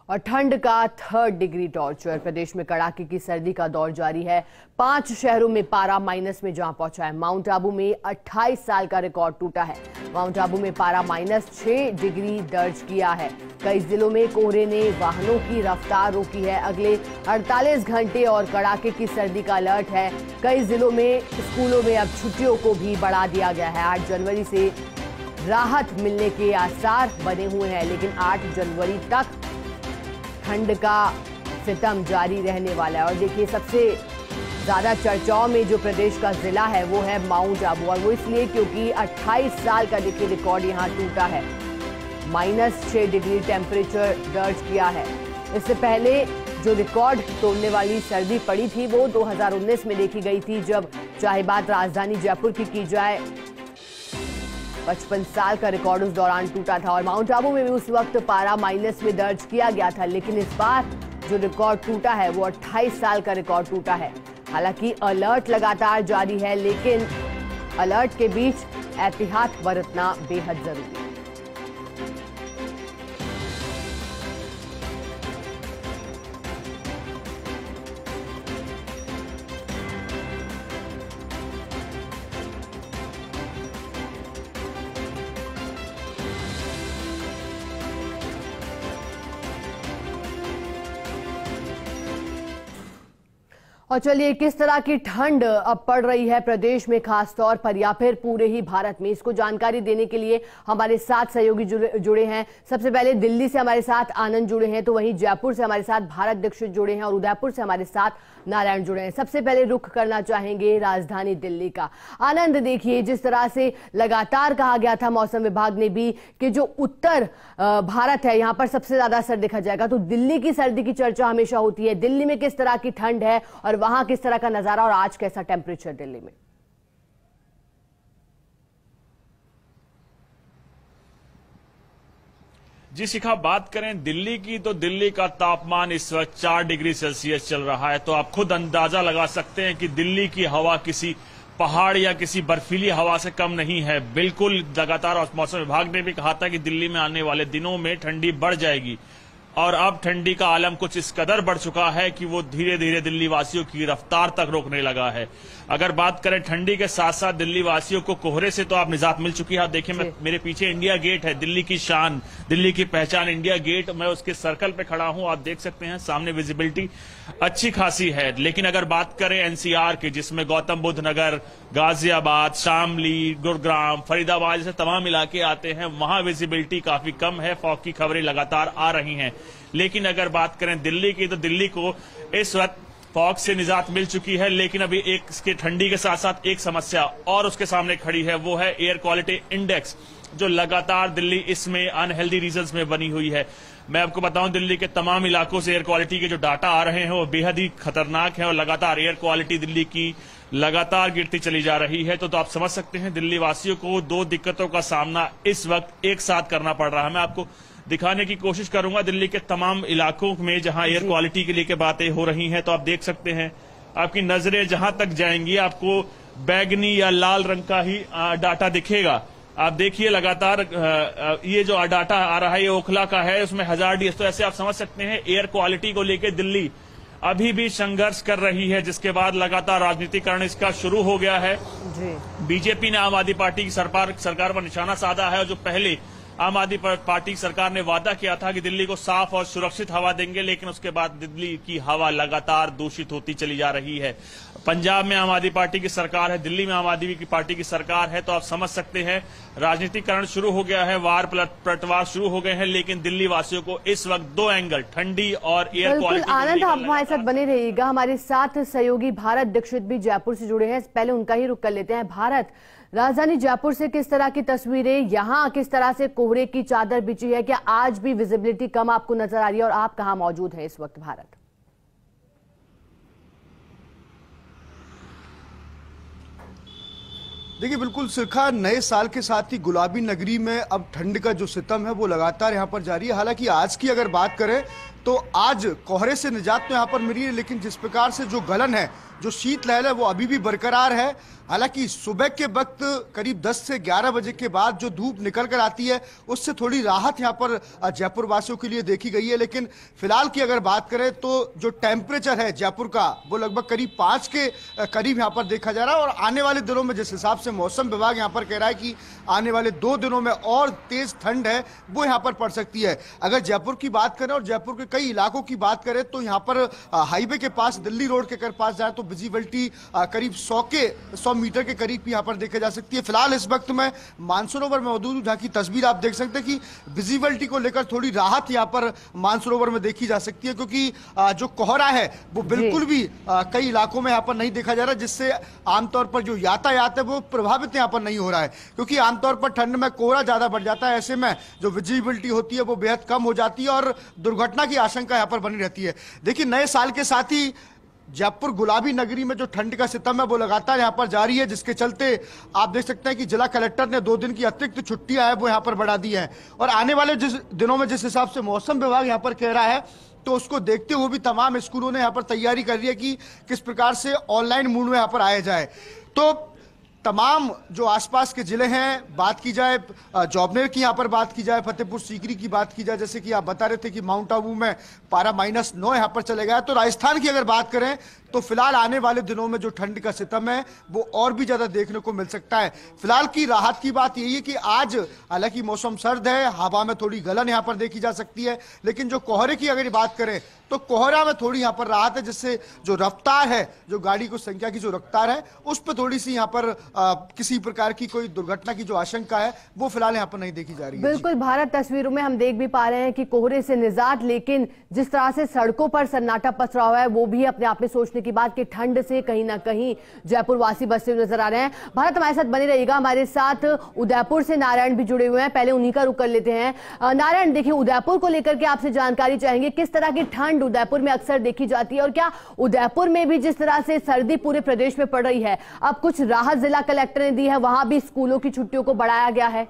और ठंड का 3rd डिग्री टॉर्चर। प्रदेश में कड़ाके की सर्दी का दौर जारी है। 5 शहरों में पारा माइनस में जहां पहुंचा है। माउंट आबू में 28 साल का रिकॉर्ड टूटा है। माउंट आबू में पारा -6 डिग्री दर्ज किया है। कई जिलों में कोहरे ने वाहनों की रफ्तार रोकी है। अगले 48 घंटे और कड़ाके की सर्दी का अलर्ट है। कई जिलों में स्कूलों में अब छुट्टियों को भी बढ़ा दिया गया है। 8 जनवरी से राहत मिलने के आसार बने हुए हैं, लेकिन 8 जनवरी तक ठंड का सितम जारी रहने वाला है। और देखिए, सबसे ज्यादा चर्चाओं में जो प्रदेश का जिला है वो है माउंट आबू, और वो इसलिए क्योंकि 28 साल का देखिए रिकॉर्ड यहां टूटा है। -6 डिग्री टेम्परेचर दर्ज किया है। इससे पहले जो रिकॉर्ड तोड़ने वाली सर्दी पड़ी थी वो 2019 में देखी गई थी, जब चाहे बात राजधानी जयपुर की जाए, 55 साल का रिकॉर्ड उस दौरान टूटा था। और माउंट आबू में भी उस वक्त पारा माइनस में दर्ज किया गया था, लेकिन इस बार जो रिकॉर्ड टूटा है वो 28 साल का रिकॉर्ड टूटा है। हालांकि अलर्ट लगातार जारी है, लेकिन अलर्ट के बीच एहतियात बरतना बेहद जरूरी है। और चलिए, किस तरह की ठंड अब पड़ रही है प्रदेश में खासतौर पर या फिर पूरे ही भारत में, इसको जानकारी देने के लिए हमारे साथ सहयोगी जुड़े हैं। सबसे पहले दिल्ली से हमारे साथ आनंद जुड़े हैं, तो वहीं जयपुर से हमारे साथ भारत दीक्षित जुड़े हैं और उदयपुर से हमारे साथ नारायण जुड़े हैं। सबसे पहले रुख करना चाहेंगे राजधानी दिल्ली का। आनंद, देखिए, जिस तरह से लगातार कहा गया था मौसम विभाग ने भी कि जो उत्तर भारत है यहां पर सबसे ज्यादा असर देखा जाएगा, तो दिल्ली की सर्दी की चर्चा हमेशा होती है। दिल्ली में किस तरह की ठंड है और वहां किस तरह का नजारा, और आज कैसा टेम्परेचर दिल्ली में? जी शिखा, बात करें दिल्ली की तो दिल्ली का तापमान इस वक्त 4 डिग्री सेल्सियस चल रहा है। तो आप खुद अंदाजा लगा सकते हैं कि दिल्ली की हवा किसी पहाड़ या किसी बर्फीली हवा से कम नहीं है। बिल्कुल लगातार, और मौसम विभाग ने भी कहा था कि दिल्ली में आने वाले दिनों में ठंडी बढ़ जाएगी, और अब ठंडी का आलम कुछ इस कदर बढ़ चुका है कि वो धीरे धीरे दिल्ली वासियों की रफ्तार तक रोकने लगा है। अगर बात करें ठंडी के साथ साथ दिल्ली वासियों को कोहरे से तो आप निजात मिल चुकी है। आप देखिए, मेरे पीछे इंडिया गेट है, दिल्ली की शान, दिल्ली की पहचान इंडिया गेट। मैं उसके सर्कल पे खड़ा हूं, आप देख सकते हैं सामने विजिबिलिटी अच्छी खासी है। लेकिन अगर बात करें एनसीआर की, जिसमें गौतम बुद्ध नगर, गाजियाबाद, शामली, गुरुग्राम, फरीदाबाद जैसे तमाम इलाके आते हैं, वहां विजिबिलिटी काफी कम है। फॉग की खबरें लगातार आ रही हैं। लेकिन अगर बात करें दिल्ली की, तो दिल्ली को इस वक्त फॉग से निजात मिल चुकी है। लेकिन अभी एक इसके ठंडी के साथ साथ एक समस्या और उसके सामने खड़ी है, वो है एयर क्वालिटी इंडेक्स, जो लगातार दिल्ली इसमें अनहेल्दी रीजंस में बनी हुई है। मैं आपको बताऊं, दिल्ली के तमाम इलाकों से एयर क्वालिटी के जो डाटा आ रहे हैं वो बेहद ही खतरनाक है, और लगातार एयर क्वालिटी दिल्ली की लगातार गिरती चली जा रही है। तो आप समझ सकते हैं दिल्ली वासियों को 2 दिक्कतों का सामना इस वक्त एक साथ करना पड़ रहा है। मैं आपको दिखाने की कोशिश करूंगा दिल्ली के तमाम इलाकों में जहां एयर क्वालिटी के लिए बातें हो रही हैं। तो आप देख सकते हैं, आपकी नजरें जहां तक जाएंगी आपको बैगनी या लाल रंग का ही डाटा दिखेगा। आप देखिए, लगातार ये जो डाटा आ रहा है ये ओखला का है, उसमें 1000 DS। तो ऐसे आप समझ सकते हैं एयर क्वालिटी को लेकर दिल्ली अभी भी संघर्ष कर रही है, जिसके बाद लगातार राजनीतिकरण इसका शुरू हो गया है। बीजेपी ने आम आदमी पार्टी की सरकार पर निशाना साधा है, और जो पहले आम आदमी पार्टी सरकार ने वादा किया था कि दिल्ली को साफ और सुरक्षित हवा देंगे, लेकिन उसके बाद दिल्ली की हवा लगातार दूषित होती चली जा रही है। पंजाब में आम आदमी पार्टी की सरकार है, दिल्ली में आम आदमी की पार्टी की सरकार है। तो आप समझ सकते हैं राजनीतिकरण शुरू हो गया है, वार पलटवार शुरू हो गए हैं। लेकिन दिल्ली वासियों को इस वक्त 2 एंगल, ठंडी और एयर क्वालिटी। आनंद, आप हमारे साथ बने रहिएगा। हमारे साथ सहयोगी भारत दीक्षित भी जयपुर से जुड़े हैं, पहले उनका ही रुख कर लेते हैं। भारत, राजधानी जयपुर से किस तरह की तस्वीरें, यहां किस तरह से कोहरे की चादर बिछी है, क्या आज भी विजिबिलिटी कम आपको नजर आ रही है, और आप कहां मौजूद हैं इस वक्त? भारत, देखिए, बिल्कुल शिखा, नए साल के साथ ही गुलाबी नगरी में अब ठंड का जो सितम है वो लगातार यहाँ पर जारी है। हालांकि आज की अगर बात करें तो आज कोहरे से निजात तो यहाँ पर मिली है, लेकिन जिस प्रकार से जो गलन है, जो शीतलहर है, वो अभी भी बरकरार है। हालांकि सुबह के वक्त करीब 10 से 11 बजे के बाद जो धूप निकल कर आती है उससे थोड़ी राहत यहाँ पर जयपुर वासियों के लिए देखी गई है। लेकिन फिलहाल की अगर बात करें तो जो टेम्परेचर है जयपुर का वो लगभग करीब 5 के करीब यहाँ पर देखा जा रहा है। और आने वाले दिनों में जिस हिसाब से मौसम विभाग यहाँ पर कह रहा है कि आने वाले 2 दिनों में और तेज ठंड है वो यहाँ पर पड़ सकती है। अगर जयपुर की बात करें और जयपुर के कई इलाकों की बात करें तो यहाँ पर हाईवे के पास, दिल्ली रोड के पास जाए तो विजिबिलिटी करीब 100 मीटर के करीब यहाँ पर देखी जा सकती है। फिलहाल इस वक्त मैं मानसरोवर में मौजूद हूँ, जहाँ की तस्वीर आप देख सकते हैं कि विजिबिलिटी को लेकर थोड़ी राहत यहाँ पर मानसरोवर में देखी जा सकती है, क्योंकि जो कोहरा है वो बिल्कुल भी कई इलाकों में यहाँ पर नहीं देखा जा रहा, जिससे आमतौर पर जो यातायात है वो प्रभावित यहाँ पर नहीं हो रहा है। क्योंकि आमतौर पर ठंड में कोहरा ज्यादा बढ़ जाता है, ऐसे में जो विजिबिलिटी होती है वो बेहद कम हो जाती है और दुर्घटना की आशंका यहाँ पर बनी रहती है। देखिए, नए साल के साथ ही जयपुर गुलाबी नगरी में जो ठंड का सितम है वो लगातार यहाँ पर जारी है, जिसके चलते आप देख सकते हैं कि जिला कलेक्टर ने 2 दिन की अतिरिक्त छुट्टियां है वो यहाँ पर बढ़ा दी हैं। और आने वाले दिनों में जिस हिसाब से मौसम विभाग यहाँ पर कह रहा है तो उसको देखते हुए भी तमाम स्कूलों ने यहाँ पर तैयारी कर रही है कि किस प्रकार से ऑनलाइन मोड में यहाँ पर आया जाए। तो तमाम जो आसपास के जिले हैं, बात की जाए जॉबनेर की, यहाँ पर बात की जाए फतेहपुर सीकरी की बात की जाए, जैसे कि आप बता रहे थे कि माउंट आबू में पारा -9 यहाँ पर चले गया। तो राजस्थान की अगर बात करें तो फिलहाल आने वाले दिनों में जो ठंड का सितम है वो और भी ज्यादा देखने को मिल सकता है। फिलहाल की राहत की बात यही है कि आज हालांकि मौसम सर्द है, हवा में थोड़ी गलन यहाँ पर देखी जा सकती है, लेकिन जो कोहरे की अगर बात करें तो कोहरा में थोड़ी यहाँ पर राहत है, जिससे जो रफ्तार है, जो गाड़ी की संख्या की जो रफ्तार है उस पर थोड़ी सी यहाँ पर किसी प्रकार की कोई दुर्घटना की जो आशंका है वो फिलहाल यहाँ पर नहीं देखी जा रही है। बिल्कुल, भारत तस्वीरों में हम देख भी पा रहे हैं कि कोहरे से निजात, लेकिन जिस तरह से सड़कों पर सन्नाटा पसरा हुआ है वो भी अपने आप में सोचने की बात कि ठंड से कहीं ना कहीं जयपुर वासी बसते हुए नजर आ रहे हैं। भारत हमारे साथ बने रहिएगा, हमारे साथ उदयपुर से नारायण भी जुड़े हुए हैं, पहले उन्हीं का रुख कर लेते हैं। नारायण, देखिए, उदयपुर को लेकर के आपसे जानकारी चाहेंगे, किस तरह की ठंड उदयपुर में अक्सर देखी जाती है और क्या उदयपुर में भी जिस तरह से सर्दी पूरे प्रदेश में पड़ रही है, अब कुछ राहत जिला कलेक्टर ने दी है, वहां भी स्कूलों की छुट्टियों को बढ़ाया गया है?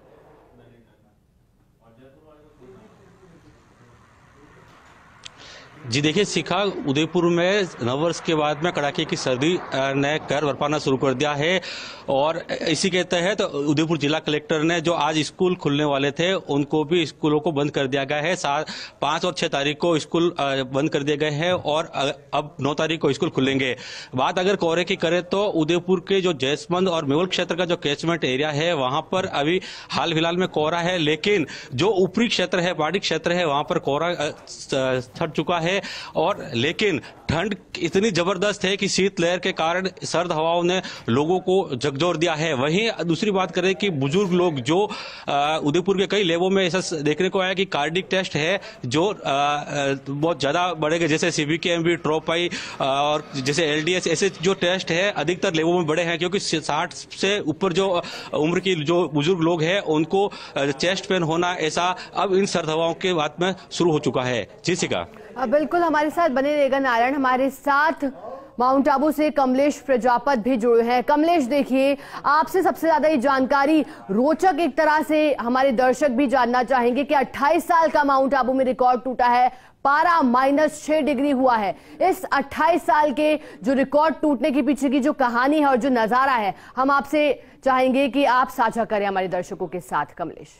जी देखिए शिखा, उदयपुर में नववर्ष के बाद में कड़ाके की सर्दी ने कहर बरपाना शुरू कर दिया है और इसी के तहत उदयपुर जिला कलेक्टर ने जो आज स्कूल खुलने वाले थे उनको भी स्कूलों को बंद कर दिया गया है। 5 और 6 तारीख को स्कूल बंद कर दिए गए हैं और अब 9 तारीख को स्कूल खुलेंगे। बात अगर कोहरे की करें तो उदयपुर के जो जैसमंद और मेवल क्षेत्र का जो कैचमेंट एरिया है वहां पर अभी हाल फिलहाल में कोहरा है, लेकिन जो ऊपरी क्षेत्र है, पहाड़ी क्षेत्र है, वहां पर कोहरा छट चुका है। और लेकिन ठंड इतनी जबरदस्त है कि शीतलहर के कारण सर्द हवाओं ने लोगों को झकझोर दिया है। वहीं दूसरी बात करें कि बुजुर्ग लोग जो उदयपुर के कई लैबों में ऐसा देखने को आया कि कार्डिक टेस्ट है जो बहुत ज्यादा बढ़ेगा, जैसे सीबीकेएमबी, ट्रोपाई और जैसे एलडीएस, ऐसे जो टेस्ट है अधिकतर लैबों में बढ़े हैं, क्योंकि 60 से ऊपर जो उम्र की जो बुजुर्ग लोग हैं उनको चेस्ट पेन होना ऐसा अब इन सर्द हवाओं के बाद में शुरू हो चुका है। जी शिखा, बिल्कुल, हमारे साथ बने रहेगा नारायण। हमारे साथ माउंट आबू से कमलेश प्रजापत भी जुड़े हैं। कमलेश, देखिए, आपसे सबसे ज्यादा ये जानकारी रोचक एक तरह से हमारे दर्शक भी जानना चाहेंगे कि 28 साल का माउंट आबू में रिकॉर्ड टूटा है, पारा -6 डिग्री हुआ है। इस 28 साल के जो रिकॉर्ड टूटने के पीछे की जो कहानी है और जो नजारा है, हम आपसे चाहेंगे कि आप साझा करें हमारे दर्शकों के साथ। कमलेश,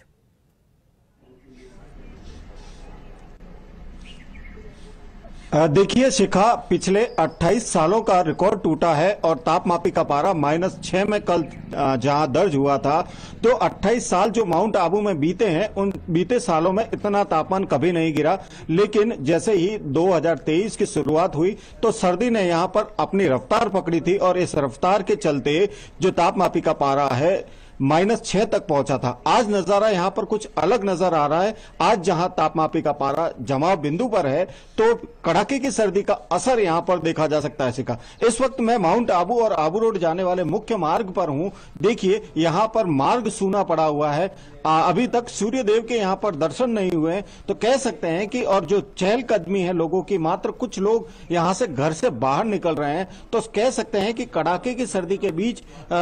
देखिए शिखा, पिछले 28 सालों का रिकॉर्ड टूटा है और तापमापी का पारा -6 में कल जहां दर्ज हुआ था, तो 28 साल जो माउंट आबू में बीते हैं उन बीते सालों में इतना तापमान कभी नहीं गिरा। लेकिन जैसे ही 2023 की शुरुआत हुई तो सर्दी ने यहां पर अपनी रफ्तार पकड़ी थी और इस रफ्तार के चलते जो तापमापी का पारा है -6 तक पहुंचा था। आज नजारा यहां पर कुछ अलग नजर आ रहा है। आज जहां तापमापी का पारा जमाव बिंदु पर है तो कड़ाके की सर्दी का असर यहां पर देखा जा सकता है। शिखा, इस वक्त मैं माउंट आबू और आबू रोड जाने वाले मुख्य मार्ग पर हूं। देखिए, यहां पर मार्ग सूना पड़ा हुआ है। अभी तक सूर्य देव के यहाँ पर दर्शन नहीं हुए, तो कह सकते हैं कि और जो चहलकदमी है लोगों की, मात्र कुछ लोग यहाँ से घर से बाहर निकल रहे हैं, तो कह सकते हैं कि कड़ाके की सर्दी के बीच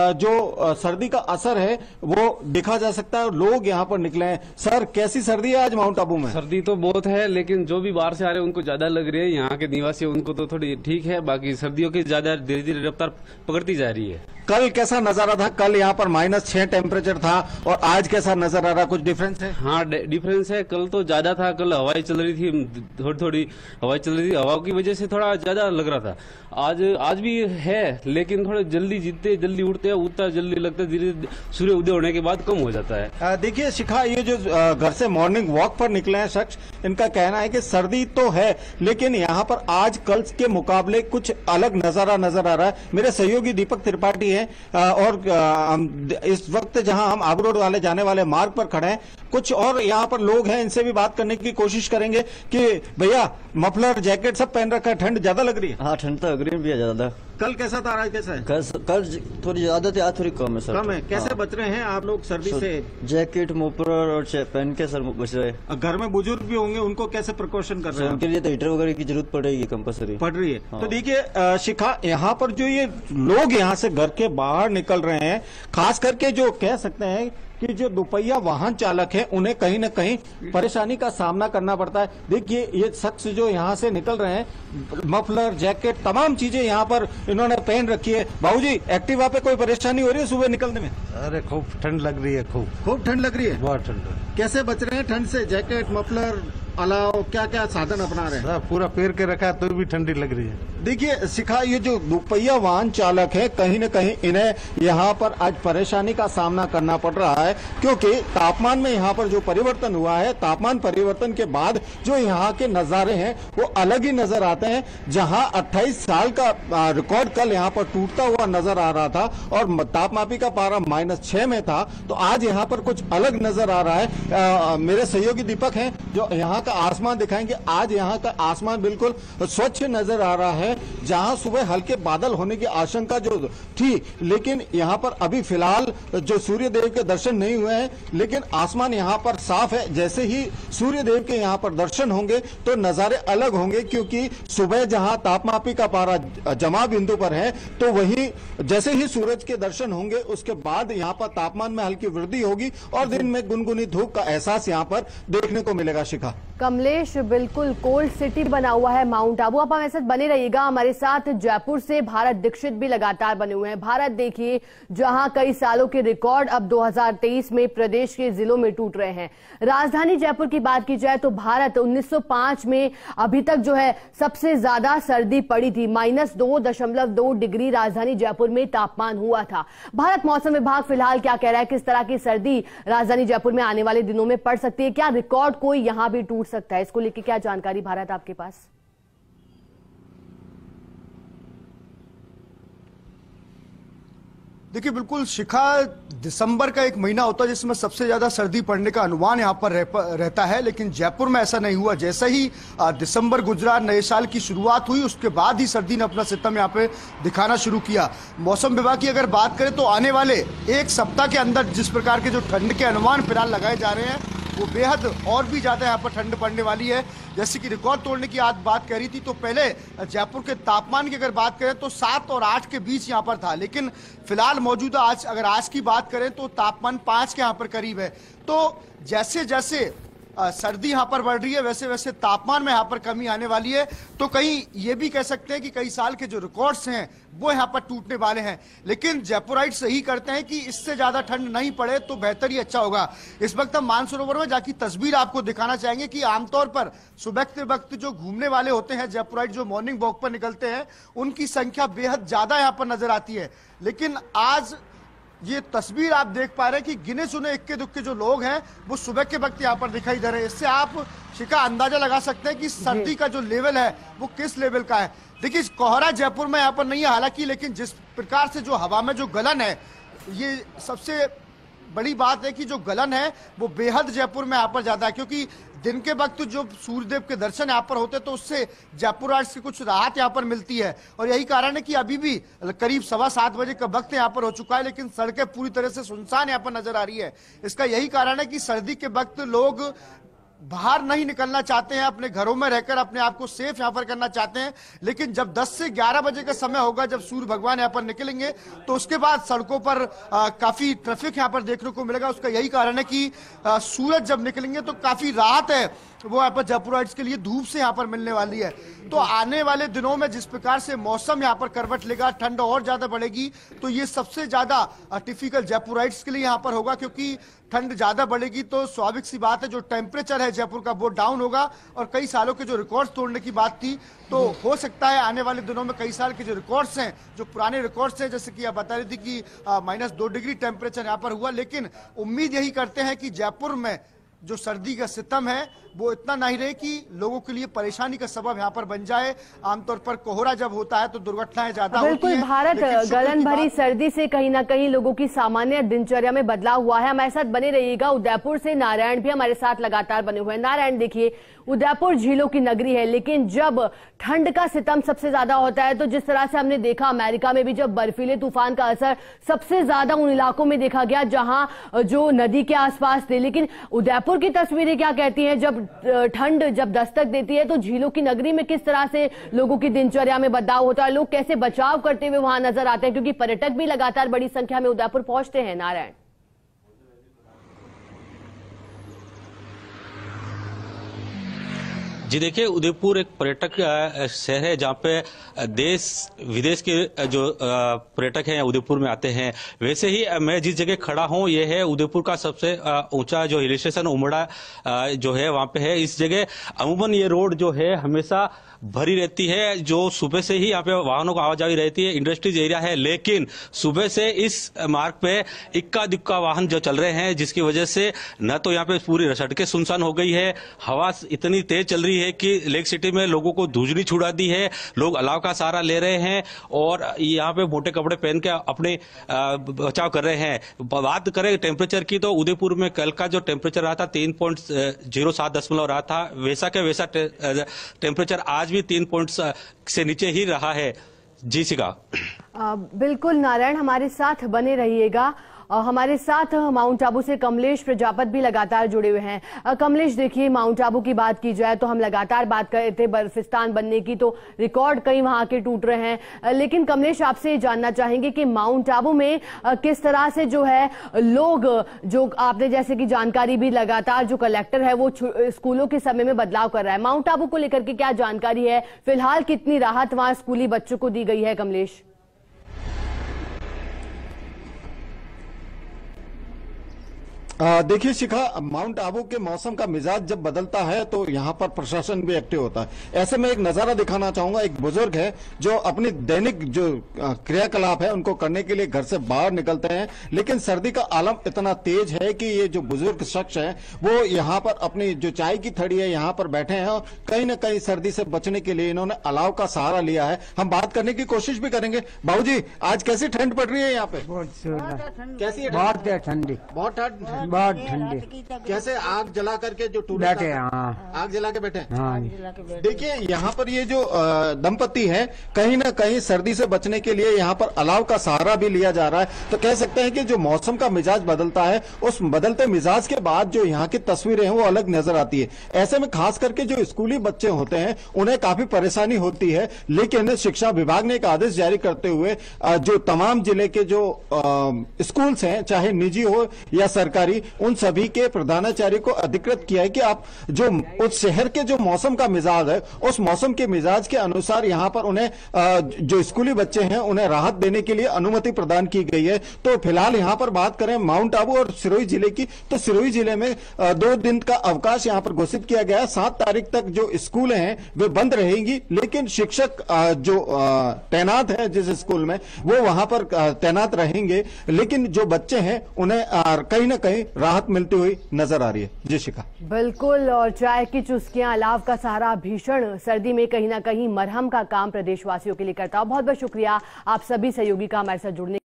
जो सर्दी का असर है वो देखा जा सकता है और लोग यहाँ पर निकले हैं। सर, कैसी सर्दी है आज माउंट आबू में? सर्दी तो बहुत है, लेकिन जो भी बाहर से आ रहे हैं उनको ज्यादा लग रही है। यहाँ के निवासी उनको तो थोड़ी ठीक है, बाकी सर्दियों की ज्यादा धीरे धीरे रफ्तार पकड़ती जा रही है। कल कैसा नजारा था? कल यहाँ पर -6 टेम्परेचर था और आज कैसा नजर आ रहा? कुछ डिफरेंस है? हाँ, डिफरेंस है। कल तो ज्यादा था, कल हवाएं चल रही थी, थोड़ी थोड़ी हवाएं चल रही थी, हवा की वजह से थोड़ा ज्यादा लग रहा था। आज भी है, लेकिन थोड़ा जल्दी जितने जल्दी उठते हैं उतना जल्दी लगता है, धीरे सूर्य उदय होने के बाद कम हो जाता है। देखिए शिखा, ये जो घर से मॉर्निंग वॉक पर निकले हैं शख्स, इनका कहना है कि सर्दी तो है लेकिन यहाँ पर आज कल के मुकाबले कुछ अलग नजारा नजर आ रहा है। मेरे सहयोगी दीपक त्रिपाठी है और इस वक्त जहां हम आबू रोड वाले जाने वाले मार्ग पर खड़े हैं, कुछ और यहाँ पर लोग हैं, इनसे भी बात करने की कोशिश करेंगे कि भैया मफलर जैकेट सब पहन रखा है, ठंड ज्यादा लग रही है? हाँ, ठंड तो लग रही है भैया ज्यादा। कल कैसा था, आज कैसा है? कल थोड़ी ज्यादा थी, आज थोड़ी कम है सर। कम है? कैसे बच रहे हैं आप लोग सर्दी से? जैकेट मफलर और पहन के सर बच रहे। घर में बुजुर्ग भी होंगे, उनको कैसे प्रिकॉशन कर रहे हैं? उनके लिए तो हीटर वगैरह की जरूरत पड़ेगी, कंपलसरी पड़ रही है। हाँ। तो देखिए शिखा, यहाँ पर जो ये लोग यहाँ से घर के बाहर निकल रहे हैं, खास करके जो कह सकते हैं कि जो दोपहिया वाहन चालक है, उन्हें कहीं न कहीं परेशानी का सामना करना पड़ता है। देखिए ये शख्स जो यहाँ से निकल रहे हैं, मफलर जैकेट तमाम चीजें यहाँ पर इन्होंने पहन रखी है। बाबूजी, एक्टिवा पे कोई परेशानी हो रही है सुबह निकलने में? अरे खूब ठंड लग रही है, खूब ठंड लग रही है। बहुत ठंड है। कैसे बच रहे हैं ठंड से? जैकेट मफलर अलाव क्या क्या साधन अपना रहे हैं? पूरा पैर के रखा है तो भी ठंडी लग रही है। देखिए शिखा, ये जो दोपहिया वाहन चालक है, कहीं न कहीं इन्हें यहाँ पर आज परेशानी का सामना करना पड़ रहा है, क्योंकि तापमान में यहाँ पर जो परिवर्तन हुआ है, तापमान परिवर्तन के बाद जो यहाँ के नजारे हैं वो अलग ही नजर आते हैं। जहाँ 28 साल का रिकॉर्ड कल यहाँ पर टूटता हुआ नजर आ रहा था और तापमापी का पारा -6 में था, तो आज यहाँ पर कुछ अलग नजर आ रहा है। मेरे सहयोगी दीपक हैं जो यहाँ का आसमान दिखाएंगे। आज यहाँ का आसमान बिल्कुल स्वच्छ नजर आ रहा है, जहां सुबह हल्के बादल होने की आशंका जो थी, लेकिन यहां पर अभी फिलहाल जो सूर्य देव के दर्शन नहीं हुए हैं, लेकिन आसमान यहां पर साफ है। जैसे ही सूर्य देव के यहां पर दर्शन होंगे तो नजारे अलग होंगे, क्योंकि सुबह जहां तापमापी का पारा जमा बिंदु पर है, तो वहीं जैसे ही सूरज के दर्शन होंगे उसके बाद यहां पर तापमान में हल्की वृद्धि होगी और दिन में गुनगुनी धूप का एहसास यहां पर देखने को मिलेगा। शिखा, कमलेश, बिल्कुल कोल्ड सिटी बना हुआ है माउंट आबू। आप ऐसे बने रहिएगा हमारे साथ। जयपुर से भारत दीक्षित भी लगातार बने हुए हैं। भारत देखिए, जहां कई सालों के रिकॉर्ड अब 2023 में प्रदेश के जिलों में टूट रहे हैं। राजधानी जयपुर की बात की जाए तो भारत 1905 में अभी तक जो है सबसे ज्यादा सर्दी पड़ी थी। -2.2 डिग्री राजधानी जयपुर में तापमान हुआ था। भारत मौसम विभाग फिलहाल क्या कह रहा है, किस तरह की सर्दी राजधानी जयपुर में आने वाले दिनों में पड़ सकती है, क्या रिकॉर्ड कोई यहां भी टूट सकता है, इसको लेकर क्या जानकारी भारत आपके पास? देखिए बिल्कुल शिखा, दिसंबर का एक महीना होता है जिसमें सबसे ज्यादा सर्दी पड़ने का अनुमान यहाँ पर रहता है, लेकिन जयपुर में ऐसा नहीं हुआ। जैसे ही दिसंबर गुजरा, नए साल की शुरुआत हुई, उसके बाद ही सर्दी ने अपना सितम यहाँ पे दिखाना शुरू किया। मौसम विभाग की अगर बात करें तो आने वाले एक सप्ताह के अंदर जिस प्रकार के जो ठंड के अनुमान फिलहाल लगाए जा रहे हैं, वो बेहद और भी ज्यादा यहाँ पर ठंड पड़ने वाली है। जैसे कि रिकॉर्ड तोड़ने की आज बात कह रही थी, तो पहले जयपुर के तापमान की अगर बात करें तो 7 और 8 के बीच यहाँ पर था, लेकिन फिलहाल मौजूदा आज की बात करें तो तापमान 5 के यहाँ पर करीब है। तो जैसे जैसे सर्दी यहाँ पर बढ़ रही है, वैसे वैसे तापमान में यहाँ पर कमी आने वाली है। तो कहीं ये भी कह सकते हैं कि कई साल के जो रिकॉर्ड्स हैं वो यहाँ पर टूटने वाले हैं, लेकिन जयपुराइट्स यही करते हैं कि इससे ज्यादा ठंड नहीं पड़े तो बेहतर ही अच्छा होगा। इस वक्त हम मानसरोवर में जाकी तस्वीर आपको दिखाना चाहेंगे कि आमतौर पर सुबह के वक्त जो घूमने वाले होते हैं जयपुराइट, जो मॉर्निंग वॉक पर निकलते हैं, उनकी संख्या बेहद ज्यादा यहाँ पर नजर आती है। लेकिन आज ये तस्वीर आप देख पा रहे हैं कि गिने चुने इक्के दुक्के जो लोग हैं वो सुबह के वक्त यहाँ पर दिखाई दे रहे हैं। इससे आप शिखा अंदाजा लगा सकते हैं कि सर्दी का जो लेवल है वो किस लेवल का है। देखिए कोहरा जयपुर में यहाँ पर नहीं है हालांकि, लेकिन जिस प्रकार से जो हवा में जो गलन है, ये सबसे बड़ी बात है कि जो गलन है वो बेहद जयपुर में यहाँ पर ज्यादा है, क्योंकि दिन के वक्त जो सूर्यदेव के दर्शन यहाँ पर होते तो उससे जयपुराइट्स की कुछ राहत यहाँ पर मिलती है। और यही कारण है कि अभी भी करीब 7:15 बजे का वक्त यहाँ पर हो चुका है, लेकिन सड़कें पूरी तरह से सुनसान यहाँ पर नजर आ रही है। इसका यही कारण है कि सर्दी के वक्त लोग बाहर नहीं निकलना चाहते हैं, अपने घरों में रहकर अपने आप को सेफ यहाँ पर करना चाहते हैं। लेकिन जब 10 से 11 बजे का समय होगा, जब सूर्य भगवान यहाँ पर निकलेंगे, तो उसके बाद सड़कों पर काफी ट्रैफिक यहाँ पर देखने को मिलेगा। उसका यही कारण है कि सूरज जब निकलेंगे तो काफी राहत है वो यहाँ पर जयपुराइट्स के लिए धूप से यहाँ पर मिलने वाली है। तो आने वाले दिनों में जिस प्रकार से मौसम यहाँ पर करवट लेगा, ठंड और ज्यादा बढ़ेगी, तो ये सबसे ज्यादा टिपिकल जयपुराइट्स के लिए यहाँ पर होगा, क्योंकि ठंड ज्यादा बढ़ेगी तो स्वाभाविक सी बात है जो टेम्परेचर है जयपुर का वो डाउन होगा। और कई सालों के जो रिकॉर्ड्स तोड़ने की बात थी, तो हो सकता है आने वाले दिनों में कई साल के जो रिकॉर्ड्स हैं, जो पुराने रिकॉर्ड्स हैं, जैसे कि आप बता रही थी कि -2 डिग्री टेम्परेचर यहाँ पर हुआ, लेकिन उम्मीद यही करते हैं कि जयपुर में जो सर्दी का सितम है वो इतना नहीं रहे कि लोगों के लिए परेशानी का सबब यहाँ पर बन जाए। आमतौर पर कोहरा जब होता है तो दुर्घटनाएं ज्यादा होती हैं। बिल्कुल, भारत गलन भरी सर्दी से कहीं ना कहीं लोगों की सामान्य दिनचर्या में बदलाव हुआ है। हमारे साथ बने रहिएगा। उदयपुर से नारायण भी हमारे साथ लगातार बने हुए हैं। नारायण, देखिए, उदयपुर झीलों की नगरी है, लेकिन जब ठंड का सितम सबसे ज्यादा होता है तो जिस तरह से हमने देखा अमेरिका में भी जब बर्फीले तूफान का असर सबसे ज्यादा उन इलाकों में देखा गया जहां जो नदी के आसपास थे, लेकिन उदयपुर की तस्वीरें क्या कहती हैं? जब ठंड जब दस्तक देती है तो झीलों की नगरी में किस तरह से लोगों की दिनचर्या में बदलाव होता है, लोग कैसे बचाव करते हुए वहां नजर आते हैं, क्योंकि पर्यटक भी लगातार बड़ी संख्या में उदयपुर पहुंचते हैं। नारायण जी, देखिए, उदयपुर एक पर्यटक शहर है जहाँ पे देश विदेश के जो पर्यटक हैं उदयपुर में आते हैं। वैसे ही मैं जिस जगह खड़ा हूँ ये है उदयपुर का सबसे ऊंचा जो हिल स्टेशन उमड़ा जो है वहाँ पे है। इस जगह अमूमन ये रोड जो है हमेशा भरी रहती है, जो सुबह से ही यहाँ पे वाहनों को आवाजाही रहती है। इंडस्ट्रीज एरिया है, लेकिन सुबह से इस मार्ग पे इक्का दुक्का वाहन जो चल रहे हैं, जिसकी वजह से न तो यहाँ पे पूरी सड़कें सुनसान हो गई है, हवा इतनी तेज चल रही है कि लेक सिटी में लोगों को धुजली छुड़ा दी है, लोग अलाव का सहारा ले रहे हैं और यहाँ पे मोटे कपड़े पहन के अपने बचाव कर रहे हैं। बात करें टेम्परेचर की तो उदयपुर में कल का जो टेम्परेचर रहा था 3.07 रहा था, वैसा के वैसा टेम्परेचर आज भी 3 पॉइंट्स से नीचे ही रहा है। जी सिका। बिल्कुल नारायण, हमारे साथ बने रहिएगा। हमारे साथ माउंट आबू से कमलेश प्रजापत भी लगातार जुड़े हुए हैं। कमलेश, देखिए, माउंट आबू की बात की जाए तो हम लगातार बात कर रहे थे बर्फिस्तान बनने की, तो रिकॉर्ड कई वहां के टूट रहे हैं, लेकिन कमलेश आपसे जानना चाहेंगे कि माउंट आबू में किस तरह से जो है लोग, जो आपने जैसे कि जानकारी भी लगातार जो कलेक्टर है वो स्कूलों के समय में बदलाव कर रहा है, माउंट आबू को लेकर के क्या जानकारी है? फिलहाल कितनी राहत वहां स्कूली बच्चों को दी गई है? कमलेश, देखिए शिखा, माउंट आबू के मौसम का मिजाज जब बदलता है तो यहाँ पर प्रशासन भी एक्टिव होता है। ऐसे में एक नजारा दिखाना चाहूंगा। एक बुजुर्ग है जो अपनी दैनिक जो क्रियाकलाप है उनको करने के लिए घर से बाहर निकलते हैं, लेकिन सर्दी का आलम इतना तेज है कि ये जो बुजुर्ग शख्स है वो यहाँ पर अपनी जो चाय की थड़ी है यहाँ पर बैठे हैं और कहीं ना कहीं सर्दी से बचने के लिए इन्होंने अलाव का सहारा लिया है। हम बात करने की कोशिश भी करेंगे। बाबूजी, आज कैसी ठंड पड़ रही है यहाँ पे? कैसी है? बहुत ठंडी, बहुत ठंड, बहुत ठंडी। कैसे आग जला करके जो बैठे? हाँ, आग जला के बैठे। हाँ। देखिए, यहाँ पर ये जो दंपति है कहीं ना कहीं सर्दी से बचने के लिए यहाँ पर अलाव का सहारा भी लिया जा रहा है। तो कह सकते हैं कि जो मौसम का मिजाज बदलता है, उस बदलते मिजाज के बाद जो यहाँ की तस्वीरें हैं वो अलग नजर आती है। ऐसे में खास करके जो स्कूली बच्चे होते हैं उन्हें काफी परेशानी होती है, लेकिन शिक्षा विभाग ने एक आदेश जारी करते हुए जो तमाम जिले के जो स्कूल्स हैं, चाहे निजी हो या सरकारी, उन सभी के प्रधानाचार्य को अधिकृत किया है कि आप जो उस शहर के जो मौसम का मिजाज है उस मौसम के मिजाज के अनुसार यहाँ पर उन्हें जो स्कूली बच्चे हैं उन्हें राहत देने के लिए अनुमति प्रदान की गई है। तो फिलहाल यहाँ पर बात करें माउंट आबू और सिरोही जिले की, तो सिरोही जिले में 2 दिन का अवकाश यहाँ पर घोषित किया गया है। 7 तारीख तक जो स्कूल हैं वे बंद रहेंगी, लेकिन शिक्षक जो तैनात है जिस स्कूल में वो वहां पर तैनात रहेंगे, लेकिन जो बच्चे हैं उन्हें कहीं ना कहीं राहत मिलती हुई नजर आ रही है। जी शिखा। बिल्कुल, और चाय की चुस्कियां, अलाव का सहारा भीषण सर्दी में कहीं ना कहीं मरहम का काम प्रदेशवासियों के लिए करता है। बहुत बहुत शुक्रिया आप सभी सहयोगी का हमारे साथ जुड़ने